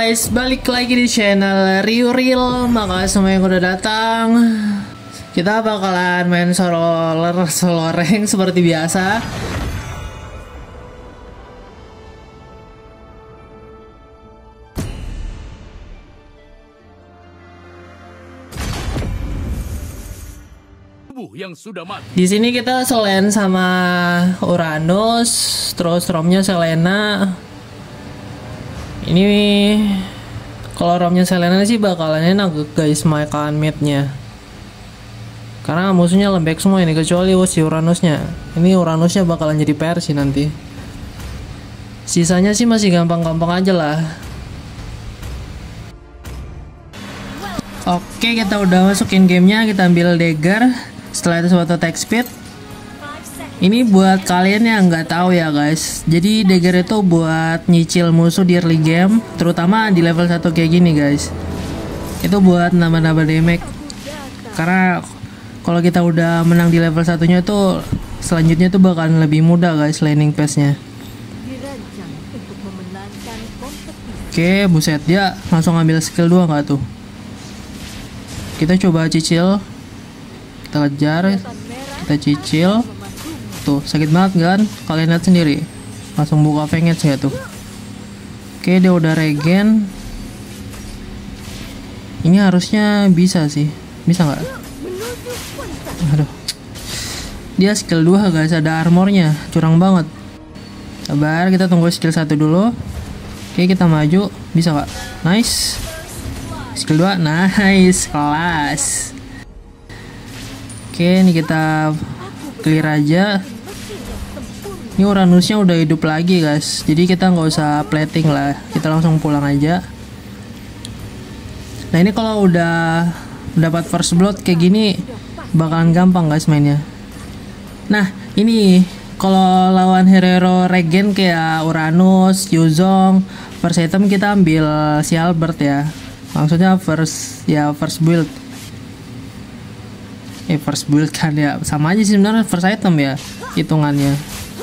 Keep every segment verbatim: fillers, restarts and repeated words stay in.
guys, balik lagi di channel Rio Real. Makasih semua yang udah datang. Kita bakalan main solo solo rank seperti biasa. Yang sudah mati. Di sini kita Selen sama Uranus, terus romnya Selena. Ini kalau romnya Selena sih bakalan enak guys, makan mid-nya. Karena musuhnya lembek semua ini kecuali si Uranusnya. Ini Uranusnya bakalan jadi P R sih nanti. Sisanya sih masih gampang-gampang aja lah. Oke, kita udah masukin gamenya, kita ambil dagger. Setelah itu suatu attack speed. Ini buat kalian yang nggak tahu ya guys. Jadi dagger itu buat nyicil musuh di early game, terutama di level satu kayak gini guys. Itu buat nambah-nambah damage. Karena kalau kita udah menang di level satunya tuh selanjutnya tuh bakalan lebih mudah guys laning pace-nya. Oke, buset, dia langsung ambil skill dua nggak tuh? Kita coba cicil. Kita kejar, kita cicil. Tuh, sakit banget kan? Kalian lihat sendiri. Langsung buka fengets ya tuh. Oke, dia udah regen. Ini harusnya bisa sih. Bisa nggak? Aduh. Dia skill dua guys, ada armornya. Curang banget. Sabar, kita tunggu skill satu dulu. Oke, kita maju. Bisa nggak? Nice. Skill dua, nice. Kelas. Oke, ini kita clear aja. Ini Uranusnya udah hidup lagi guys, jadi kita nggak usah plating lah, kita langsung pulang aja. Nah ini kalau udah dapat first blood kayak gini bakalan gampang guys mainnya. Nah ini kalau lawan hero regen kayak Uranus, Yuzong, first item kita ambil si Albert ya, maksudnya first ya first build. Eh first build kan ya, sama aja sih sebenarnya first item ya hitungannya.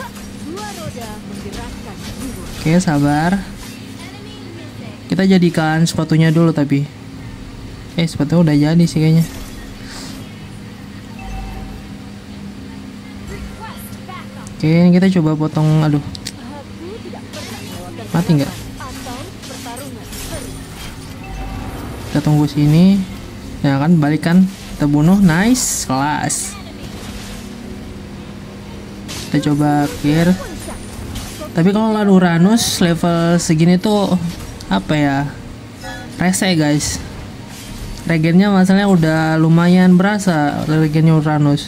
Oke, sabar. Kita jadikan sepatunya dulu tapi. Eh, sepatunya udah jadi sih kayaknya. Oke, ini kita coba potong. Aduh. Mati nggak? Kita tunggu sini. Ya kan, balikan. Kita bunuh. Nice, kelas. Kita coba clear. Tapi kalau lawan Uranus level segini tuh apa ya, rese guys. Regennya masalahnya udah lumayan berasa regennya Uranus.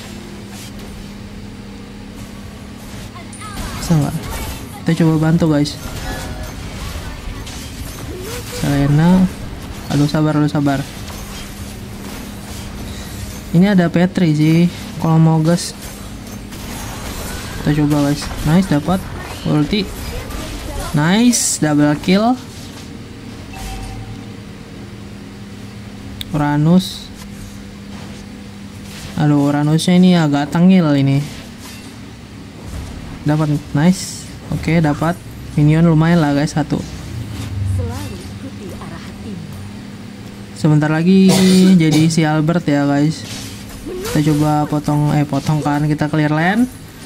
Bisa nggak? Kita coba bantu guys. Selena, aduh sabar, aduh sabar. Ini ada Petri sih, kalau mau gas. Kita coba guys. Nice, dapat. Ulti. Nice, double kill. Uranus. Aduh, Uranusnya ini agak tengil ini. Dapat, nice. Oke, dapat minion lumayan lah guys, satu. Sebentar lagi jadi si Albert ya guys. Kita coba potong eh potong kan, kita clear land.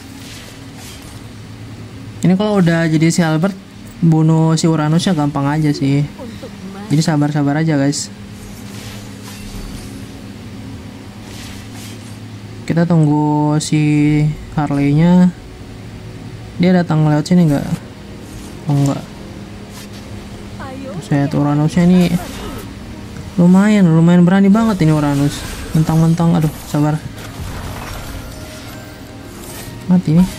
Ini kalau udah jadi si Albert, bunuh si Uranusnya gampang aja sih. Jadi sabar-sabar aja guys. Kita tunggu si Harley-nya. Dia datang lewat sini nggak? Oh enggak. Saya Uranusnya ini lumayan, lumayan berani banget ini Uranus. Mentang-mentang, aduh, sabar. Mati nih.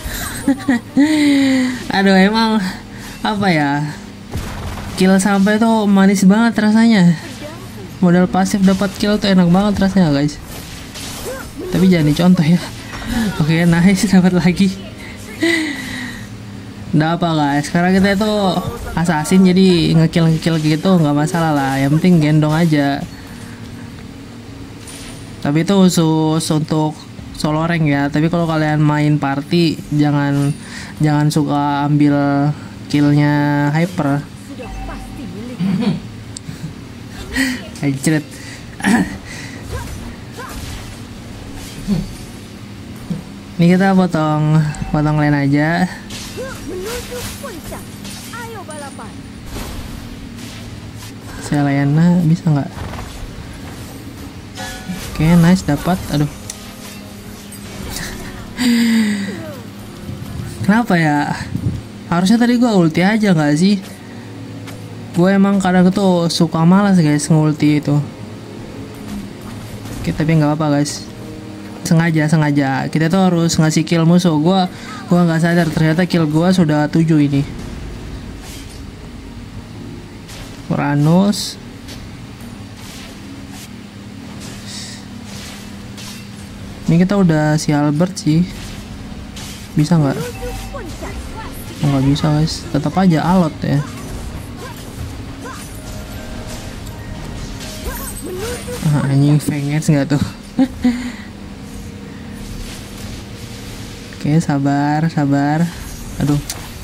Aduh, emang apa ya, kill sampai tuh manis banget rasanya. Modal pasif dapat kill tuh enak banget rasanya guys. Tapi jangan dicontoh ya. Oke, nice, dapat lagi. Udah apa guys, sekarang kita itu assassin jadi ngekill ngekill gitu nggak masalah lah, yang penting gendong aja. Tapi itu khusus untuk solo rank ya. Tapi kalau kalian main party jangan jangan suka ambil killnya hyper. Anjret. Ini kita potong potong lane aja. Menuju puncak. Ayo balapan. Selena bisa nggak? Oke, nice, dapat. Aduh. Kenapa ya? Harusnya tadi gua ulti aja nggak sih? Gue emang kadang tuh suka malas guys ngulti itu. Oke, tapi nggak apa-apa guys. Sengaja sengaja kita tuh harus ngasih kill musuh. Gua gua nggak sadar ternyata kill gua sudah tujuh ini. Uranus. Ini kita udah si Albert sih. Bisa nggak? Oh, nggak bisa guys. Tetap aja alot ya. Ah, anjing fengets nggak tuh? Oke, sabar, sabar. Aduh.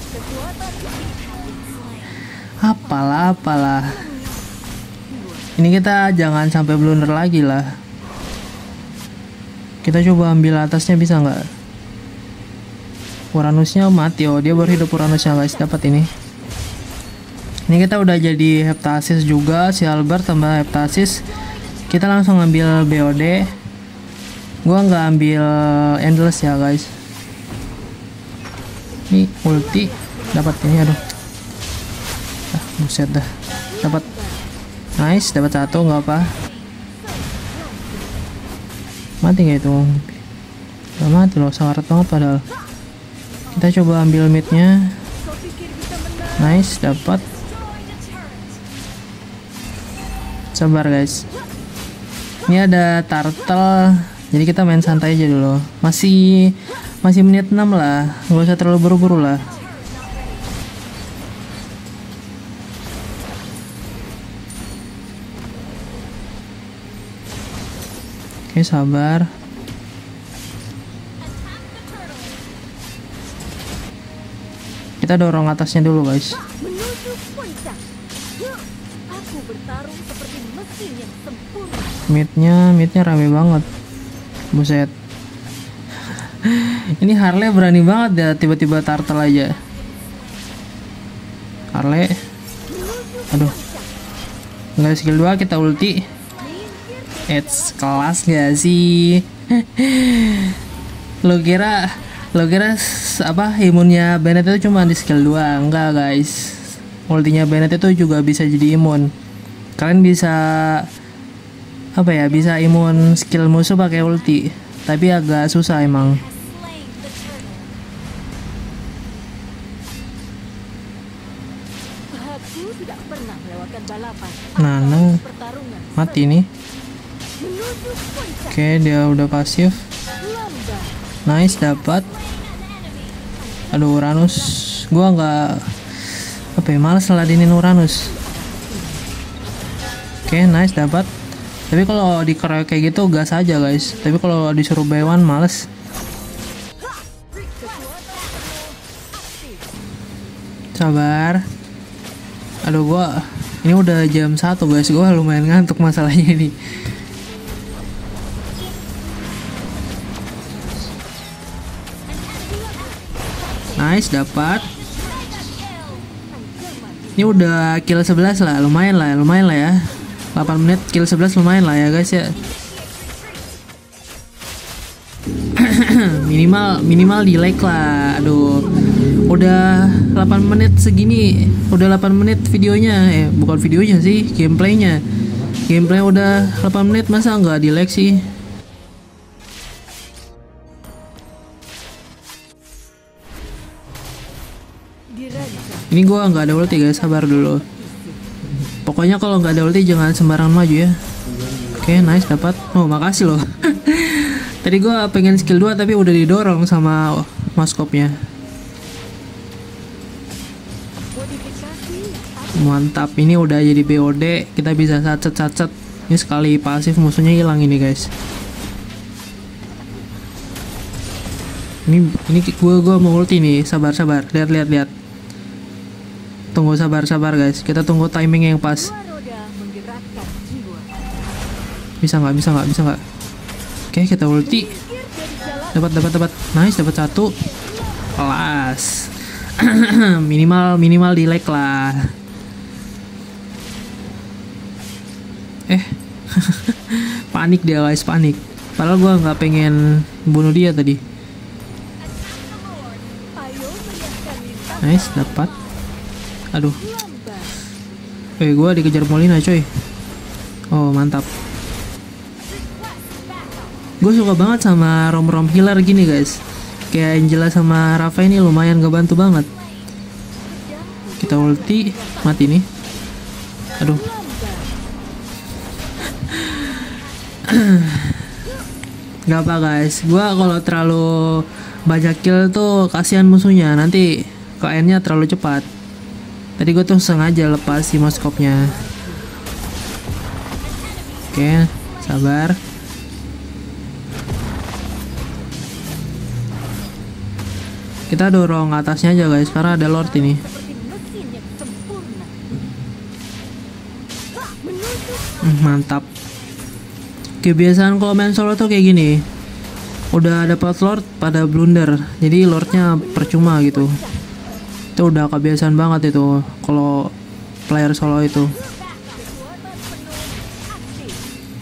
Apalah, apalah. Ini kita jangan sampai blunder lagi lah. Kita coba ambil atasnya, bisa nggak? Uranusnya mati. Oh, dia baru hidup Uranusnya guys. Dapat ini. Ini kita udah jadi Heptasis juga. Si Albert tambah Heptasis. Kita langsung ambil B O D. Gua nggak ambil Endless ya guys. Ini ulti. Dapat ini, aduh. Ah, buset dah. Dapat. Nice, dapat satu, nggak apa. Mati gak itu? Gak mati loh, sangat banget padahal. Kita coba ambil midnya. Nice, dapat. Sabar guys. Ini ada turtle. Jadi kita main santai aja dulu. Masih masih menit enam lah. Gak usah terlalu buru-buru lah. Oke, sabar. Kita dorong atasnya dulu guys. Menuju puncak. Yuk, aku bertarung seperti mesin yang sempurna. Midnya, midnya rame banget. Buset. Ini Harley berani banget ya, tiba-tiba turtle aja. Harley. Aduh. Nggak skill dua, kita ulti. It's kelas gak sih? Lo kira Lo kira apa imunnya Bennett itu cuma di skill dua? Enggak guys. Ultinya Bennett itu juga bisa jadi imun. Kalian bisa apa ya? Bisa imun skill musuh pakai ulti. Tapi agak susah emang. Aku tidak pernah melewatkan balapan. Nah, nah. Mati nih. Oke, dia udah pasif. Nice, dapat. Aduh, Uranus. Gua nggak apa ya, males ngeladinin Uranus. Oke, nice, dapat. Tapi kalau dikeroyok kayak gitu gas aja guys. Tapi kalau disuruh buy one males. Sabar. Aduh, gua ini udah jam satu guys. Gua lumayan ngantuk masalahnya ini. Nice, dapat. Ini udah kill sebelas lah, lumayan lah, lumayan lah ya. delapan menit kill sebelas lumayan lah ya guys ya. minimal minimal di like lah. Aduh. Udah delapan menit segini, udah delapan menit videonya. Eh, bukan videonya sih, gameplaynya. Gameplay udah delapan menit, masa nggak di like sih? Ini gua nggak ada ulti guys, sabar dulu. Pokoknya kalau nggak ada ulti jangan sembarangan maju ya. Oke, okay, nice, dapat. Oh, makasih loh. Tadi gua pengen skill dua tapi udah didorong sama maskopnya. Mantap, ini udah jadi B O D. Kita bisa sacet-sacet. Ini sekali pasif musuhnya hilang ini guys. Ini ini gua gua mau ulti nih, sabar-sabar. Lihat-lihat lihat. Tunggu, sabar-sabar guys. Kita tunggu timing yang pas. menyelamatkan jiwa. Bisa nggak? Bisa nggak? Bisa nggak? Oke, kita ulti. Minggir dari jalan. Dapat, dapat, dapat. Nice, dapat satu. Kelas. minimal, minimal di like lah. Eh, panik dia guys, panik. Padahal gua nggak pengen bunuh dia tadi. Ayo meriahkan lintasan. Nice, dapat. Aduh, Lambat. eh gua dikejar Molina coy. Oh mantap. Gue suka banget sama rom-rom healer gini guys. Kayak Angela sama Rafa ini lumayan ngebantu banget. Kita ulti, mati nih. Aduh. Gak apa guys, gue kalau terlalu banyak kill tuh kasihan musuhnya, nanti ke end-nya terlalu cepat. Tadi gue tuh sengaja lepas si moskopnya. Oke, sabar. Kita dorong atasnya aja guys, karena ada Lord ini. Seperti mesin yang sempurna. Menuju Hmm, mantap. Kebiasaan kalau main solo tuh kayak gini. Udah dapat Lord pada blunder, jadi Lordnya percuma gitu. Itu udah kebiasaan banget itu kalau player solo itu. kekuatan penuh aktif.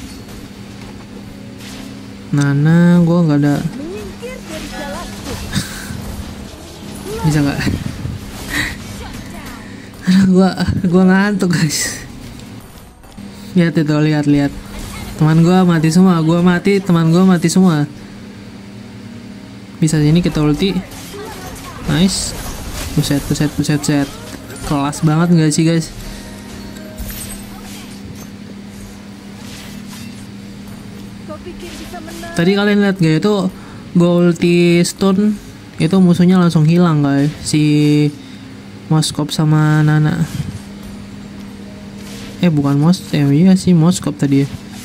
Nana, gue nggak ada. Menyingkir dari jalanku. Bisa nggak? Aduh, gua gua ngantuk guys. Lihat itu, lihat lihat. Teman gua mati semua, gua mati, teman gua mati semua. Bisa sini kita ulti. Nice. Buset, buset, buset, buset. Kelas banget nggak sih guys? Kau pikir bisa menang? Tadi kalian lihat gak itu gua ulti stun, itu musuhnya langsung hilang guys, si Moskop sama Nana. Eh bukan Mos, eh iya sih Moskop tadi ya.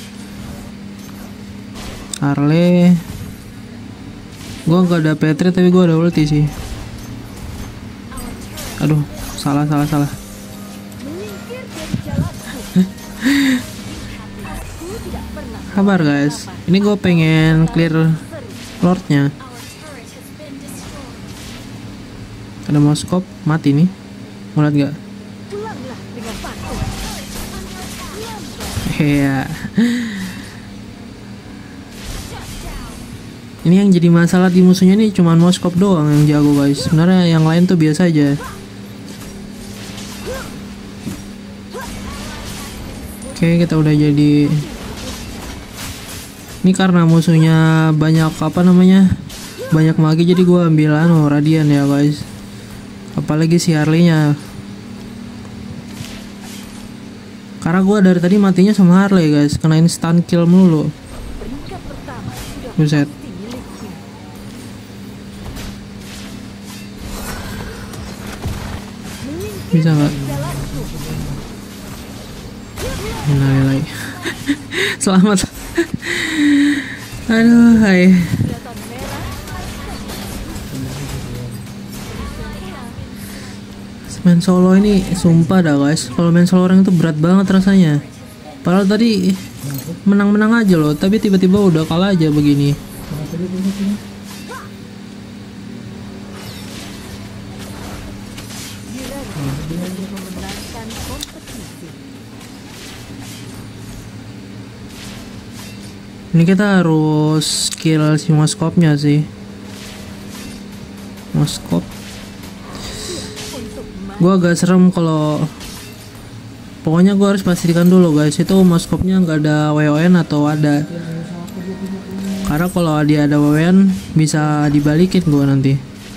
Harley. Gua nggak ada Petri tapi gua ada ulti sih. Aduh, salah salah salah. Menyingkir dari jalanku. Aku tidak pernah Kabar guys, ini gue pengen clear Lordnya. Ada Moskop mati nih, mau lihat nggak? pulanglah dengan patuh. Iya. Ini yang jadi masalah di musuhnya nih cuman Moskop doang yang jago guys. Sebenarnya yang lain tuh biasa aja. Oke, kita udah jadi. Ini karena musuhnya banyak apa namanya? Banyak magi jadi gua ambil anu Radian ya guys. Apalagi si Harley-nya. Karena gua dari tadi matinya sama Harley guys, kena instant kill melulu. Peringkat pertama sudah Buset. pasti milikku. Menyingkir Bisa nggak? dari jalanku. Innalillahi. Selamat. Aduh, hai. Kelihatan merah. Main solo ini sumpah dah guys. Kalau main solo orang itu berat banget rasanya. Padahal tadi menang-menang aja loh, tapi tiba-tiba udah kalah aja begini. Giliran untuk memenangkan kompetisi. Ini kita harus kill si Moskopnya sih. Moskop. Untuk Gue agak serem kalau. Pokoknya gue harus pastikan dulu guys, itu Moskopnya nggak ada W O N atau ada. Karena kalau dia ada W O N bisa dibalikin gue nanti.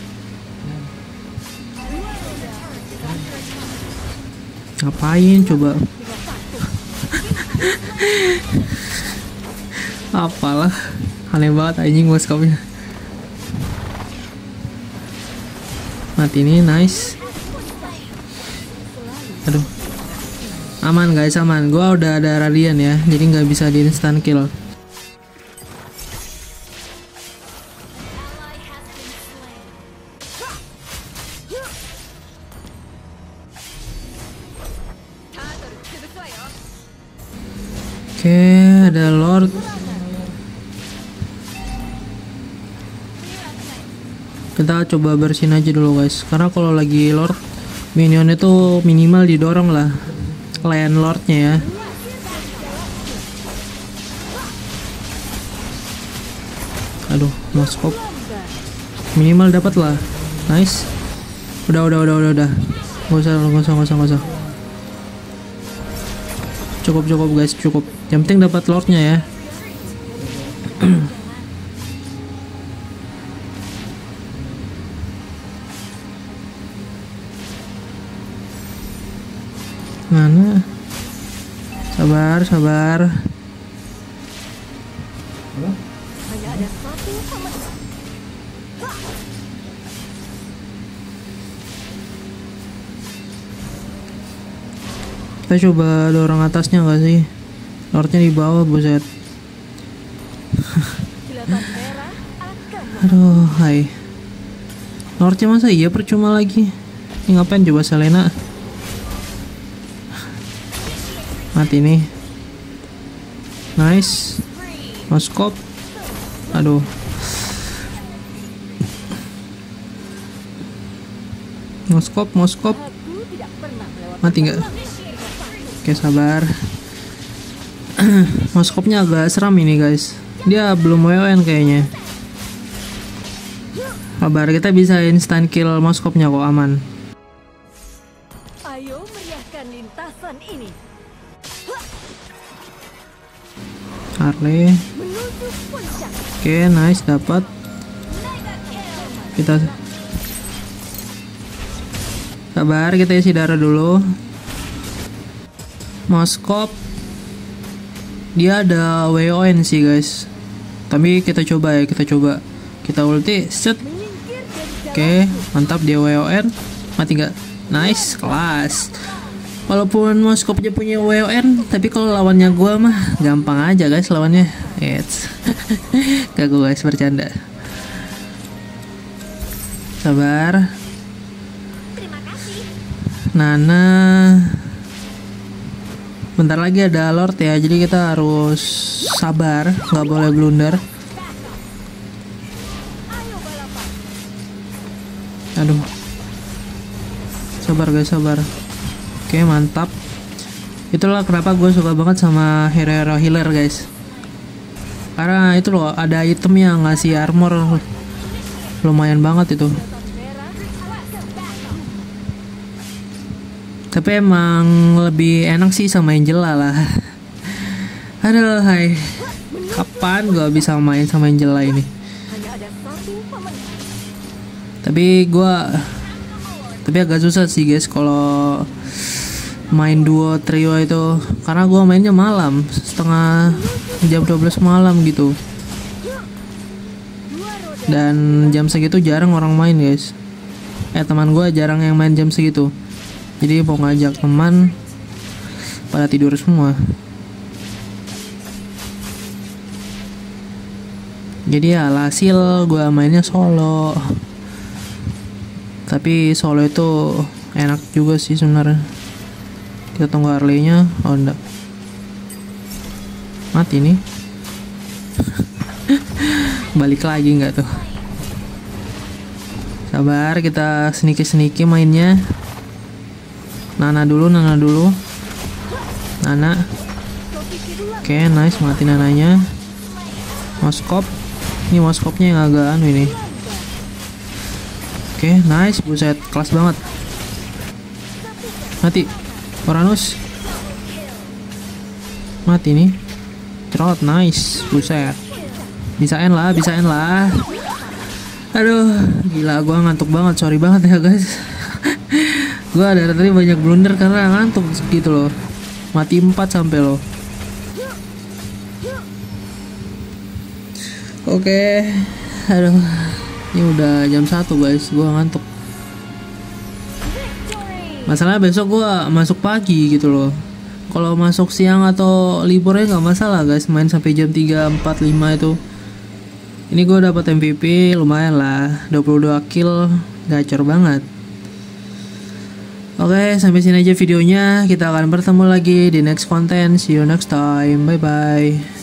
Ngapain coba? Apalah, aneh banget anjing Moskopnya. Mati nih, nice. Aduh. Aman guys, aman. Gua udah ada Radian ya, jadi nggak bisa di instant kill. Oke, ada Lord. Kita coba bersihin aja dulu guys, karena kalau lagi Lord minion itu minimal didorong lah landlordnya ya. Aduh, no scope. Minimal dapat lah. Nice. Udah, udah, udah, udah, udah. Gak usah, gak usah, gak usah, gak usah. Cukup, cukup guys, cukup. Yang penting dapat lordnya ya. Mana? Sabar, sabar. Hanya ada satu pemenang. Kita coba dorong atasnya nggak sih? Lordnya di bawah, buset. Kilatan merah akan Aduh, hai. Lordnya masa iya percuma lagi? Ini ngapain coba Selena? Mati nih. Nice. Moskop. Aduh. Moskop, moskop. aku tidak pernah melewati Mati nggak? Oke, sabar. Moskopnya agak seram ini guys. Dia belum W O N kayaknya. Sabar, kita bisa instant kill moskopnya kok, aman. Ayo meriahkan lintasan ini. Harley. Menuju puncak. Oke, nice, dapat. Kita sabar, kita isi darah dulu. Moskop dia ada W O N sih guys, tapi kita coba ya, kita coba kita ulti set. Oke, mantap, dia W O N. Mati nggak? Nice, kelas. Walaupun Moskopnya punya W O N, tapi kalau lawannya gua mah gampang aja guys lawannya. Eits. Gak gue guys, bercanda. Sabar. Nana. Bentar lagi ada Lord ya, jadi kita harus sabar, nggak boleh blunder. Aduh. Sabar guys, sabar. Oke, mantap. Itulah kenapa gue suka banget sama hero-hero healer guys. Karena itu loh, ada item yang ngasih armor lumayan banget itu. Tapi emang lebih enak sih sama Angela lah. Aduh, hai. Kapan gue bisa main sama Angela ini? Tapi gue Tapi agak susah sih guys kalau main duo trio itu, karena gue mainnya malam, setengah jam dua belas malam gitu, dan jam segitu jarang orang main guys. Eh teman gue jarang yang main jam segitu, jadi mau ngajak teman pada tidur semua. Jadi ya alhasil gue mainnya solo. Tapi solo itu enak juga sih sebenarnya. Kita tunggu Harley-nya. Oh enggak. Mati nih. Balik lagi nggak tuh? Sabar, kita seniki-seniki mainnya. Nana dulu, Nana dulu. Nana. Oke, nice, mati Nananya. Moskop. Ini Moskopnya yang agak anu ini. Oke, nice, buset, kelas banget. Mati. Uranus. Mati nih. Cerot, nice, buset. Bisain lah, bisain lah. Aduh, gila, gua ngantuk banget, sorry banget ya guys. Gua dari tadi banyak blunder karena ngantuk gitu loh. Mati empat sampai loh. Oke, aduh, ini udah jam satu guys, gua ngantuk. Masalahnya besok gua masuk pagi gitu loh. Kalau masuk siang atau liburnya nggak masalah guys, main sampai jam tiga, empat, lima itu. Ini gua dapat M V P lumayan lah, dua puluh dua kill, gacor banget. Oke, sampai sini aja videonya. Kita akan bertemu lagi di next konten. See you next time. Bye bye.